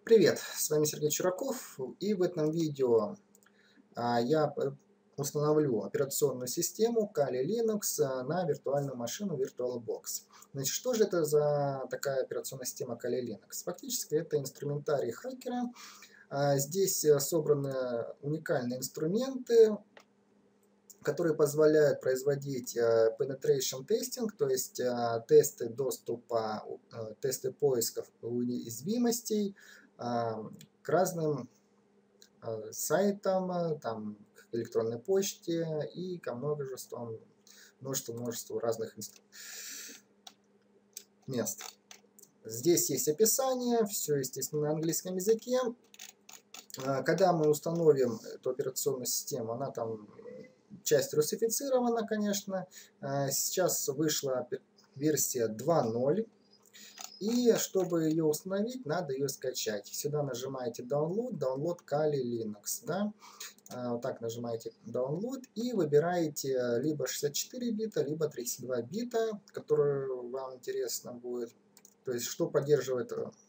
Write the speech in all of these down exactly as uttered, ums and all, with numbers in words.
Привет, с вами Сергей Чураков, и в этом видео а, я п- установлю операционную систему Kali Linux а, на виртуальную машину VirtualBox. Значит, что же это за такая операционная система Kali Linux? Фактически это инструментарий хакера. А, Здесь э, собраны уникальные инструменты, которые позволяют производить э, penetration testing, то есть э, тесты доступа, э, тесты поисков уязвимостей а, к разным э, сайтам, э, там, к электронной почте и ко множеству, множеству, множеству разных инст- мест. Здесь есть описание, все, естественно, на английском языке. Э, Когда мы установим эту операционную систему, она там часть русифицирована, конечно. Э, Сейчас вышла пе- версия два ноль. И чтобы ее установить, надо ее скачать. Сюда нажимаете Download, Download Kali Linux. Да? А, Вот так нажимаете Download и выбираете либо шестьдесят четыре бита, либо тридцать два бита, которые вам интересно будет. То есть, что поддерживает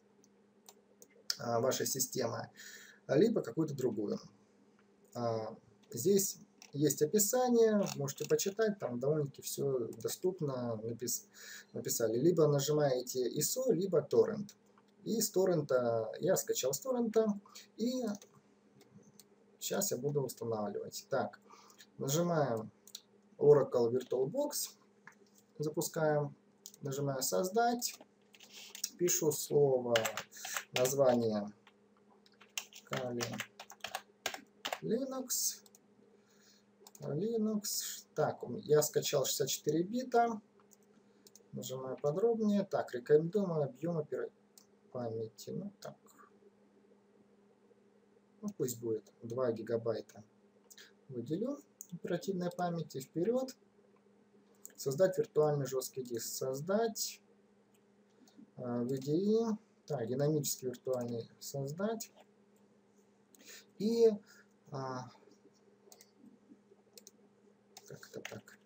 а, ваша система, либо какую-то другую. А, Здесь есть описание, можете почитать, там довольно-таки все доступно напис написали. Либо нажимаете ай эс о, либо торрент. И с торрента, я скачал с торрента, и сейчас я буду устанавливать. Так, нажимаем Oracle VirtualBox, запускаем, нажимаю создать, пишу слово, название Kali Linux. Linux. Так, я скачал шестьдесят четыре бита. Нажимаю подробнее. Так, рекомендуемый объем памяти. Ну так. Ну пусть будет два гигабайта. Выделю оперативной памяти. Вперед. Создать виртуальный жесткий диск. Создать. ви ди и. Так, динамический виртуальный создать. И а, как это так?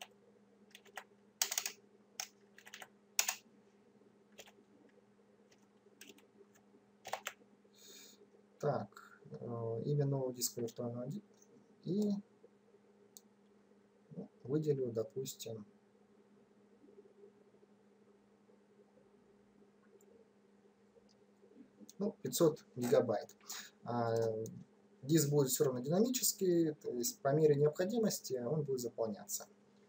Так, э, имя нового диска виртуального диска. И ну, выделю, допустим, ну, пятьсот гигабайт. А, диск будет все равно динамический, то есть по мере необходимости он будет заполняться.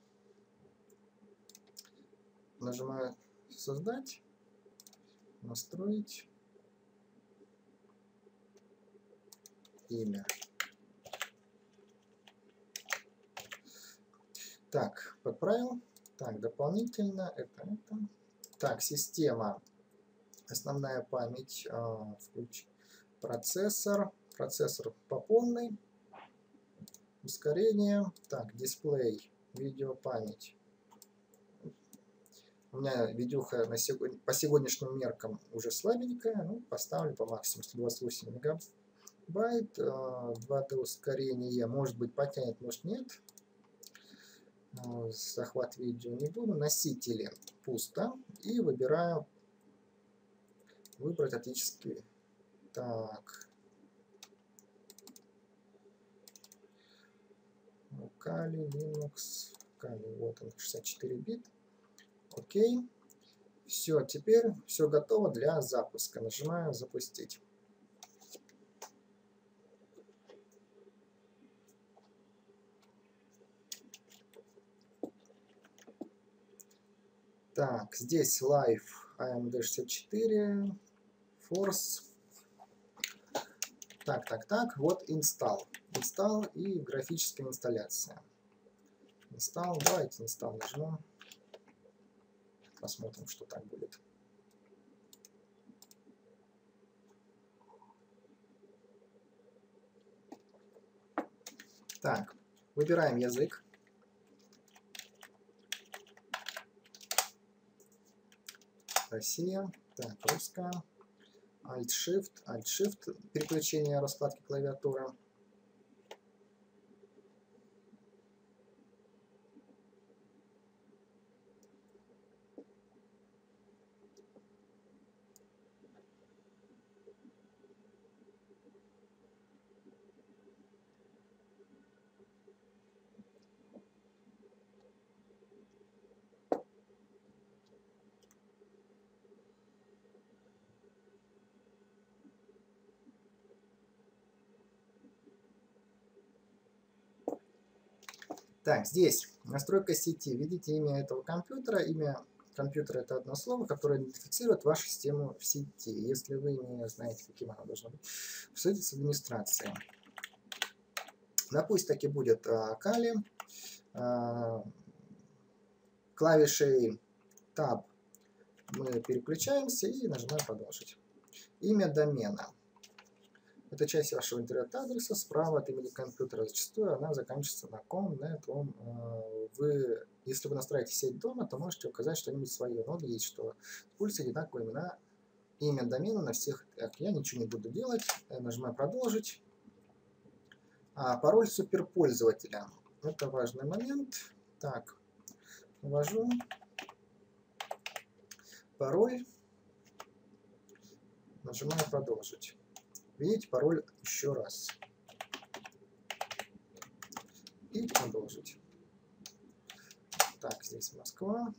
Нажимаю создать, настроить, имя. Так, подправил. Так, дополнительно это, это. Так, система. Основная память, э, включ... процессор. Процессор по полной. Ускорение. Так, дисплей, видеопамять. У меня видюха на сегодня, по сегодняшним меркам уже слабенькая. Ну, поставлю по максимуму сто двадцать восемь мегабайт. Э, два дэ ускорение. Может быть потянет, может нет. Э, захват видео не буду. Носители пусто. И выбираю выбрать оптический. Так. Kali Linux. Kali, вот он, шестьдесят четыре бит. Окей. Все, теперь все готово для запуска. Нажимаю запустить. Так, здесь Live эй эм ди шестьдесят четыре, Force. Так, так, так, вот Install. Install и графическая инсталляция. Install, давайте Install нажмем. Посмотрим, что так будет. Так, выбираем язык. Россия. Так, русская. Alt-Shift. Alt-Shift. Переключение раскладки клавиатуры. Так, здесь настройка сети. Видите имя этого компьютера. Имя компьютера — это одно слово, которое идентифицирует вашу систему в сети. Если вы не знаете, каким она должна быть, обсудите с администрацией. Да, пусть таки будет а, Kali. А, клавишей Tab мы переключаемся и нажимаем «Продолжить». Имя домена. Это часть вашего интернет-адреса. Справа от имени компьютера зачастую она заканчивается на ком, нет, он. Вы, если вы настраиваете сеть дома, то можете указать что-нибудь свое. Но есть, что используйте одинаковые имена, имя домена на всех. Так, я ничего не буду делать. Я нажимаю «Продолжить». А, пароль суперпользователя. Это важный момент. Так, ввожу пароль. Нажимаю «Продолжить». Видите, пароль еще раз. И продолжить. Так, здесь Москва.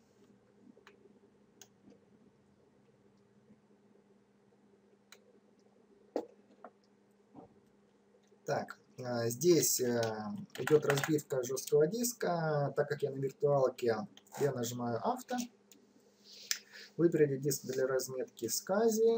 Так, здесь идет разбивка жесткого диска. Так как я на виртуалке, я нажимаю «Авто». Выберите диск для разметки скази.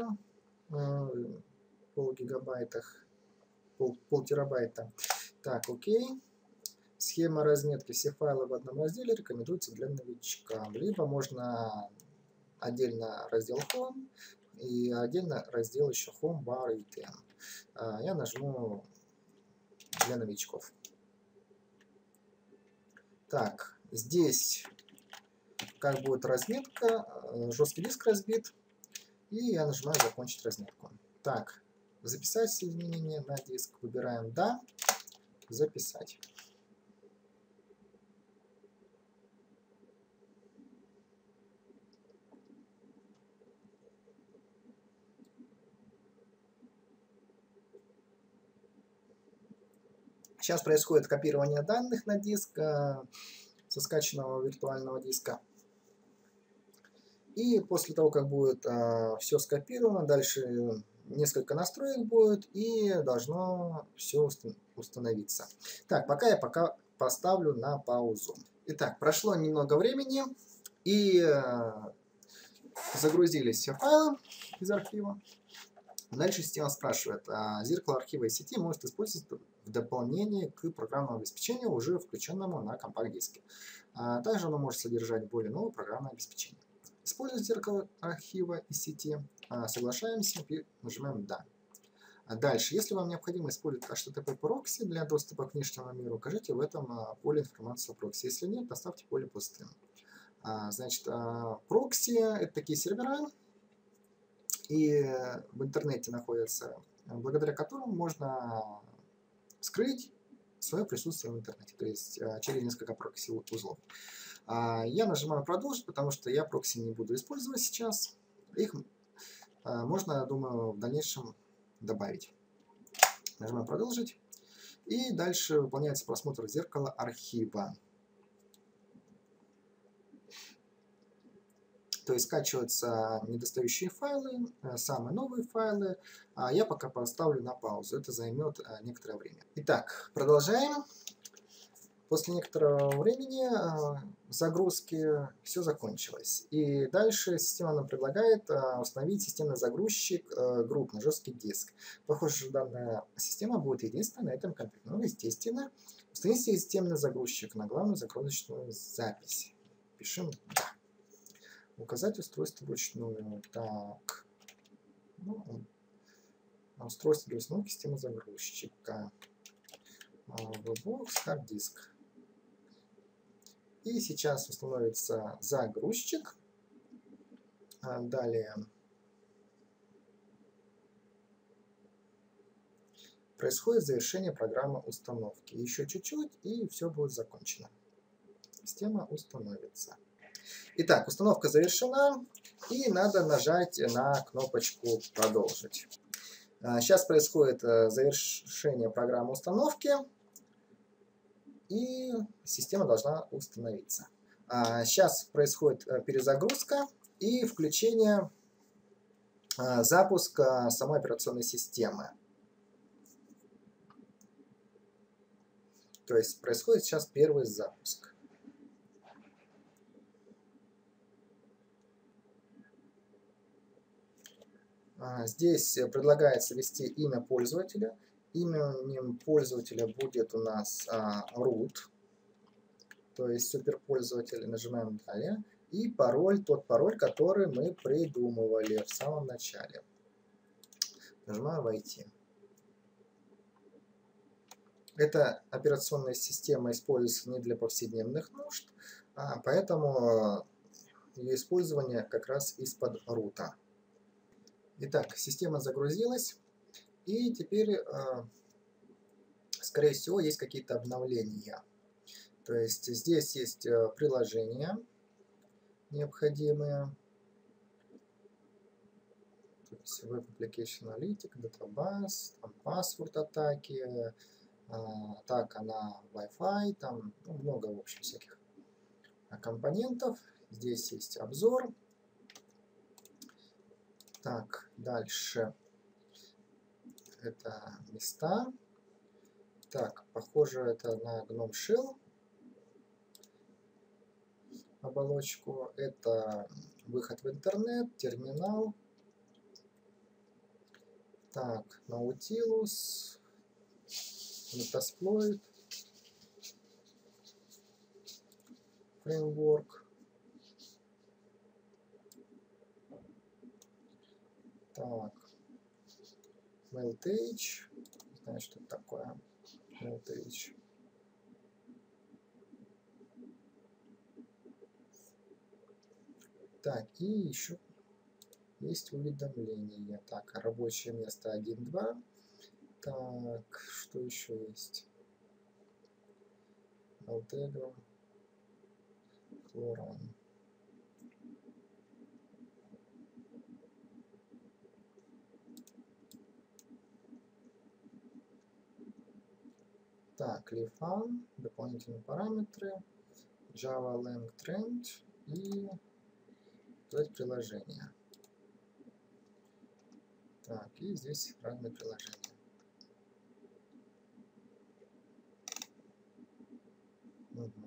Пол гигабайтах, пол, пол терабайта. Так, окей. Схема разметки. Все файлы в одном разделе рекомендуется для новичка. Либо можно отдельно раздел Home и отдельно раздел еще Home, Bar и Ten. Я нажму для новичков. Так, здесь как будет разметка, жесткий диск разбит, и я нажимаю «Закончить разметку». Так, записать соединение на диск. Выбираем «Да», «Записать». Сейчас происходит копирование данных на диск со скачанного виртуального диска. И после того, как будет э, все скопировано, дальше несколько настроек будет и должно все установиться. Так, пока я пока поставлю на паузу. Итак, прошло немного времени и э, загрузились все файлы из архива. Дальше система спрашивает, а зеркало архива из сети может использоваться в дополнение к программному обеспечению, уже включенному на компакт-диске. А также оно может содержать более новое программное обеспечение. Использовать зеркало архива из сети. Соглашаемся и нажимаем «Да». А дальше, если вам необходимо использовать эйч ти ти пи прокси для доступа к внешнему миру, укажите в этом поле информацию о прокси. Если нет, поставьте поле пустым. Значит, прокси — это такие сервера, и в интернете находятся, благодаря которым можно скрыть свое присутствие в интернете, то есть через несколько прокси-узлов. Я нажимаю «Продолжить», потому что я прокси не буду использовать сейчас. Их можно, думаю, в дальнейшем добавить. Нажимаю «Продолжить». И дальше выполняется просмотр зеркала архива. То есть скачиваются недостающие файлы, самые новые файлы. А я пока поставлю на паузу. Это займет некоторое время. Итак, продолжаем. После некоторого времени загрузки все закончилось. И дальше система нам предлагает установить системный загрузчик групп на жесткий диск. Похоже, что данная система будет единственной на этом компьютере. Ну, естественно, установите системный загрузчик на главную загрузочную запись. Пишем «Да». Указать устройство вручную. Так. Ну, устройство для установки системы загрузчика. Webbox, хард-диск. И сейчас установится загрузчик. Далее происходит завершение программы установки. Еще чуть-чуть, и все будет закончено. Система установится. Итак, установка завершена, и надо нажать на кнопочку «Продолжить». Сейчас происходит завершение программы установки, и система должна установиться. Сейчас происходит перезагрузка и включение, запуска самой операционной системы. То есть происходит сейчас первый запуск. Здесь предлагается ввести имя пользователя. Именем пользователя будет у нас а, root, то есть суперпользователь. Нажимаем «Далее». И пароль, тот пароль, который мы придумывали в самом начале. Нажимаю «Войти». Эта операционная система используется не для повседневных нужд, а поэтому ее использование как раз из-под рута. Итак, система загрузилась, и теперь, скорее всего, есть какие-то обновления. То есть здесь есть приложения необходимые. То есть Web Application Analytics, Database, там паспорт атаки, атака на Wi-Fi, там ну, много, в общем, всяких компонентов. Здесь есть обзор. Так, дальше это места. Так, похоже, это на Gnome Shell оболочку. Это выход в интернет, терминал. Так, Nautilus, Metasploit, фреймворк. Так, Meltage, не знаю, что это такое. Meltage. Так, и еще есть уведомления. Так, рабочее место один два. Так, что еще есть? Altegra, Chloran. Так, Lifan, дополнительные параметры, Java Lang Trend и приложение. Так, и здесь разные приложения. Угу.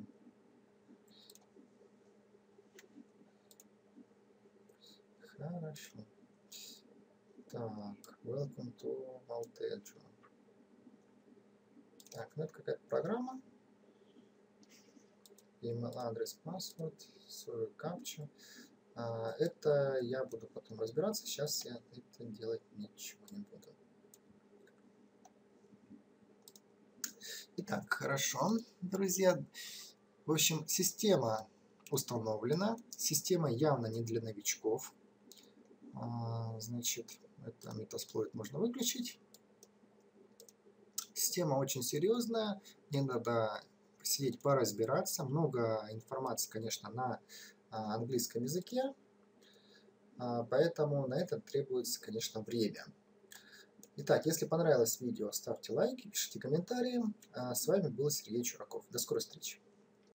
Хорошо. Так, welcome to Altegra. Так, ну это какая-то программа. Email адрес, password, свою капчу. А, это я буду потом разбираться. Сейчас я это делать ничего не буду. Итак, хорошо, друзья. В общем, система установлена. Система явно не для новичков. А, значит, это Metasploit можно выключить. Система очень серьезная. Мне надо посидеть, поразбираться. Много информации, конечно, на английском языке. Поэтому на это требуется, конечно, время. Итак, если понравилось видео, ставьте лайки, пишите комментарии. С вами был Сергей Чураков. До скорой встречи.